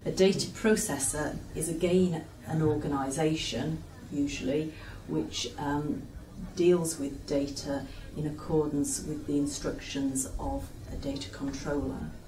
A data processor is again an organisation, usually, which deals with data in accordance with the instructions of a data controller.